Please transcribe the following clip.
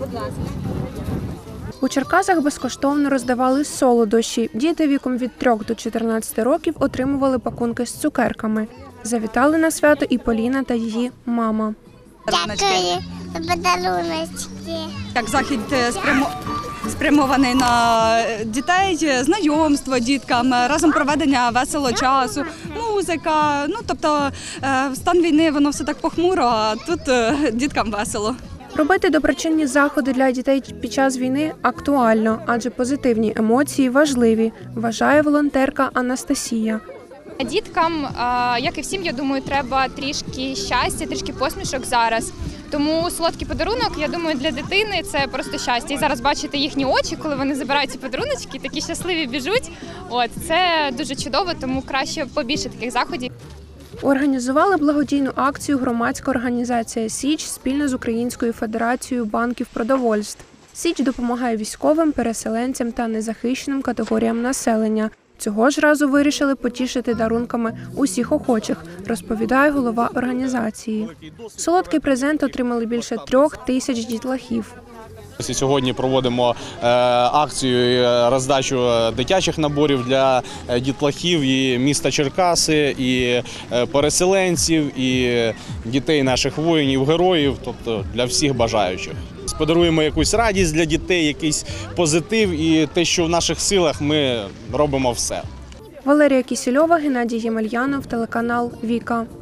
У Черкасах безкоштовно роздавали солодощі. Діти віком від 3 до 14 років отримували пакунки з цукерками. Завітали на свято і Поліна та її мама. Дякую за подаруночки. Як захід спрямований на дітей, знайомство діткам, разом проведення веселого часу, музика. Тобто в стан війни воно все так похмуро, а тут діткам весело. Робити доброчинні заходи для дітей під час війни актуально, адже позитивні емоції важливі, вважає волонтерка Анастасія. Діткам, як і всім, я думаю, треба трішки щастя, трішки посмішок зараз. Тому солодкий подарунок, я думаю, для дитини це просто щастя. І зараз бачите їхні очі, коли вони забирають ці подаруночки, такі щасливі біжуть. Це дуже чудово, тому краще побільше таких заходів. Організували благодійну акцію громадська організація «Січ» спільно з Українською федерацією банків продовольств. «Січ» допомагає військовим, переселенцям та незахищеним категоріям населення. Цього ж разу вирішили потішити дарунками усіх охочих, розповідає голова організації. Солодкий презент отримали більше 3000 дітлахів. Сьогодні проводимо акцію роздачу дитячих наборів для дітлахів і міста Черкаси, і переселенців, і дітей наших воїнів-героїв, тобто для всіх бажаючих. Подаруємо якусь радість для дітей, якийсь позитив і те, що в наших силах, ми робимо все. Валерія Кісільова, Геннадій Ємельянов, телеканал «Віка».